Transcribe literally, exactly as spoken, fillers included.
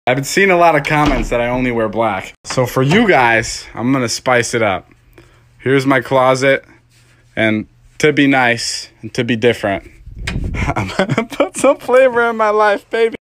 I've been seeing a lot of comments that I only wear black. So for you guys, I'm gonna spice it up. Here's my closet, and to be nice and to be different, I'm gonna put some flavor in my life, baby.